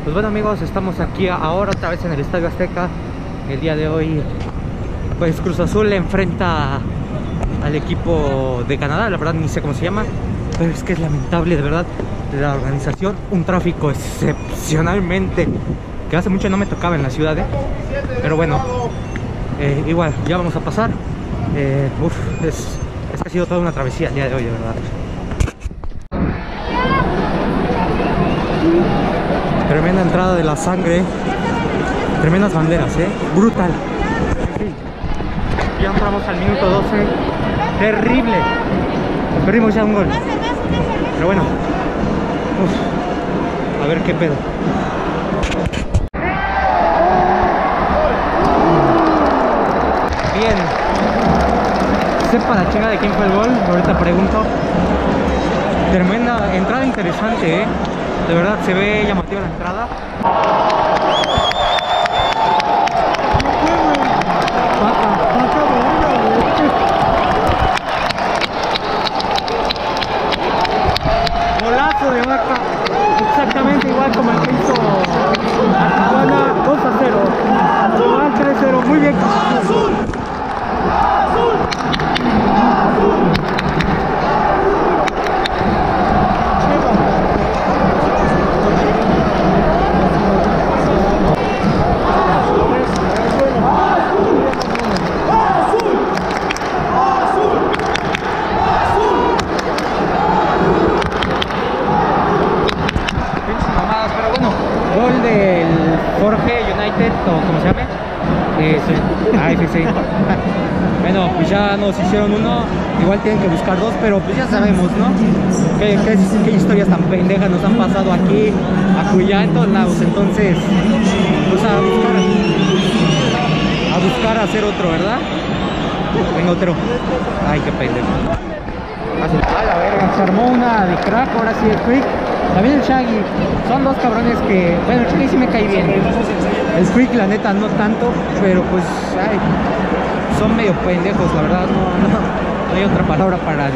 Pues bueno amigos, estamos aquí ahora otra vez en el Estadio Azteca. El día de hoy pues Cruz Azul enfrenta al equipo de Canadá. La verdad ni sé cómo se llama, pero es que es lamentable de verdad la organización. Un tráfico excepcionalmente que hace mucho no me tocaba en la ciudad, pero bueno, igual ya vamos a pasar. Es que ha sido toda una travesía el día de hoy, de verdad. Tremenda entrada de la sangre, tremendas banderas, brutal. Ya entramos al minuto 12, terrible. Perdimos ya un gol, pero bueno, a ver qué pedo. Bien, sepa la chinga de quién fue el gol, ahorita pregunto. Tremenda entrada, interesante, de verdad se ve llamativa la entrada. Golazo de Vaca, exactamente igual como el que hizo Tijuana, 2-0, global 3-0, muy bien. Gol del Jorge United, o como se llame, sí. Bueno, pues ya nos hicieron uno, igual tienen que buscar dos, pero pues ya sabemos, ¿no? ¿Qué historias tan pendejas nos han pasado aquí, acullá, en todos lados. Entonces, pues a buscar hacer otro, ¿verdad? Venga, otro. Ay, qué pendejo. A la verga, se armó una de crack, ahora sí el Quick. También el Shaggy, son dos cabrones que, bueno, el Shaggy sí me cae bien. El Quick la neta no tanto, pero pues, ay, son medio pendejos, la verdad, no hay otra palabra para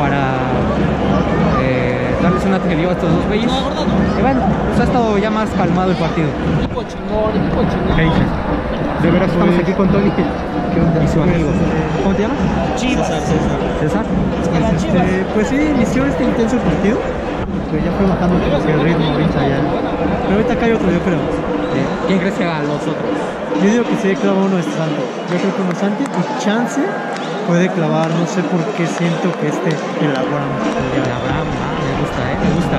darles un adjetivo a estos dos güeyes. Y bueno, pues ha estado ya más calmado el partido. Equipo chingón. ¿Qué dices? De veras estamos aquí con Tony y su amigo. ¿Cómo te llamas? Chivas. ¿César? Pues sí, inició este intenso partido, pero ya fue bajando como que el ritmo ahorita ya. Pero ahorita cae otro, yo creo. ¿Quién crees que haga los otros? Yo digo que se clava uno de Santi. Yo creo que uno es Santi y Chance puede clavar, no sé por qué siento que el Abraham. Me gusta.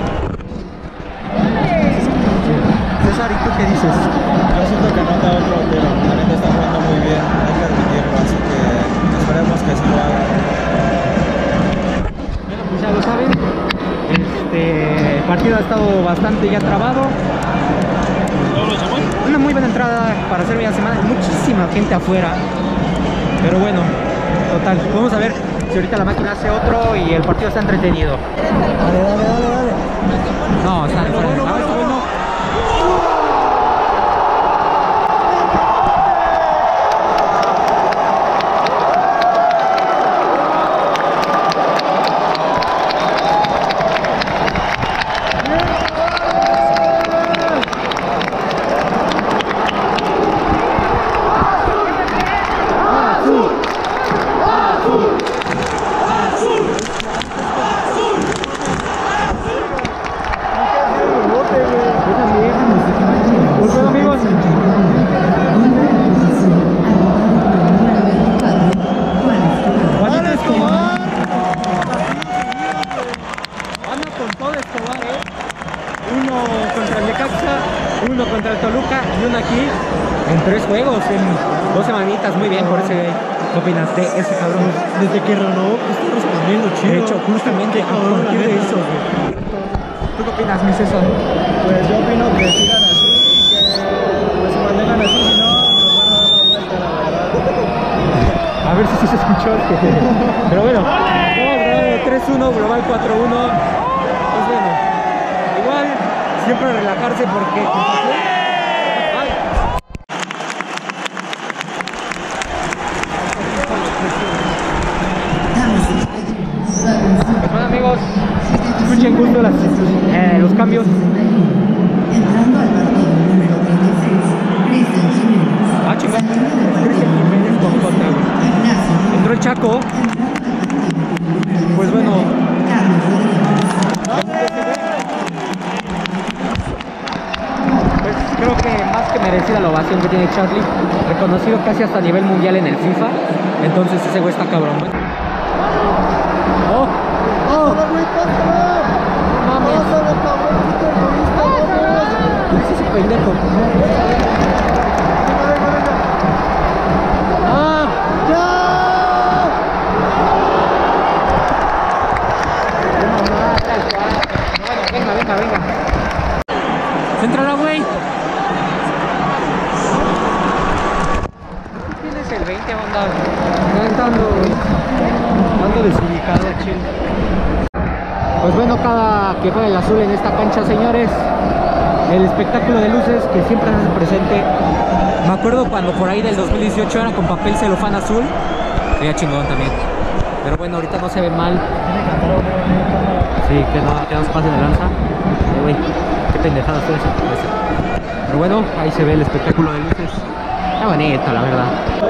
César, ¿y tú qué dices? Yo siento que anota otro, pero la neta está jugando muy bien, hay que admitirlo, así que esperemos que sí lo haga. Bueno, pues ya lo saben, el partido ha estado bastante ya trabado. Una muy buena entrada para hacer media semana, muchísima gente afuera, pero bueno, total, vamos a ver si ahorita la máquina hace otro y el partido está entretenido. Dale. No, está fuera. Bueno. Uno contra el Toluca y uno aquí en 3 juegos, en 2 semanitas. Muy bien por ese. ¿Qué opinas de ese cabrón? Desde que renovó, pues está respondiendo chido. De hecho, justamente a partir de eso. ¿Tú qué opinas, mi César? Pues yo opino que sigan así, que pues se mantengan así, si no, nos van a dar la vuelta, la verdad. A ver si sí se escuchó. Pero bueno, vamos ganando 3-1, global 4-1. Pues bueno, igual siempre relajarse porque pues bueno amigos, escuchen justo los cambios. Entrando al partido. Ah, chingón. Cristian Jiménez con Cota, güey. Entró el Chaco. Pues bueno. Pues creo que más que merecida la ovación que tiene Charlie. Reconocido casi hasta a nivel mundial en el FIFA. Entonces ese güey está cabrón, güey. ¡Oh! ¡Oh! ¡Mames! ¿Qué es ese pendejo? ¡Ah! ¡Ya! Bueno, venga. Céntrala, güey. Tienes el 20, onda. Ando desubicado, chill. Pues bueno, cada que juega el azul en esta cancha, señores, el espectáculo de luces que siempre se hace presente. Me acuerdo cuando por ahí del 2018 era con papel celofán azul. Sería chingón también. Pero bueno, ahorita no se ve mal. Sí, que no se pase de lanza. Güey, qué pendejada fue eso. Pero bueno, ahí se ve el espectáculo de luces. Está bonito, la verdad.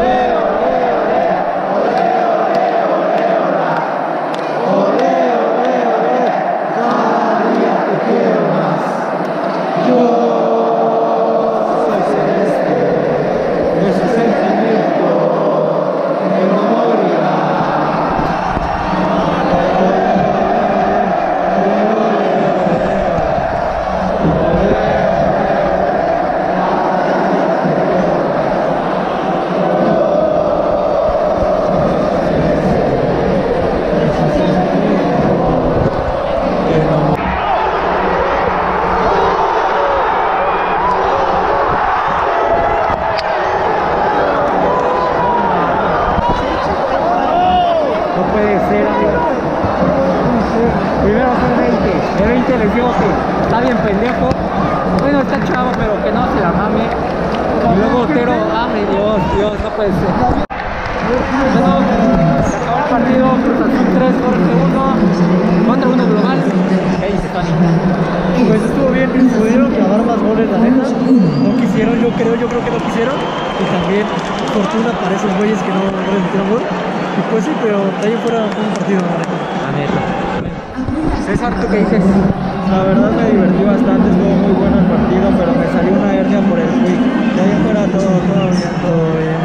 Primero son 20, de 20 les digo que está bien pendejo. Bueno, está chavo, pero que no se la mame. Y luego Otero, ay Dios, no puede ser. Bueno, se acabó el partido, Cruz Azul 3, Jorge 1, contra 1 global. ¿Qué dice Tony? Pues estuvo bien, pudieron clavar más goles, la neta. No quisieron, yo creo que no quisieron. Y también fortuna para esos güeyes que no les metieron gol. Y pues sí, pero de ahí fuera un partido, la neta. La neta. César, ¿tú qué dices? La verdad me divertí bastante, estuvo muy bueno el partido, pero me salió una hernia por el quick. De ahí fuera todo bien.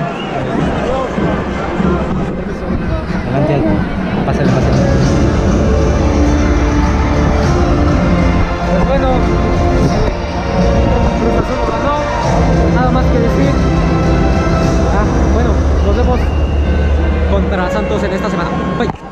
Adelante, pásale. Pues bueno, Cruz Azul ganó, nada más que decir. Bueno, nos vemos contra Santos en esta semana. Bye.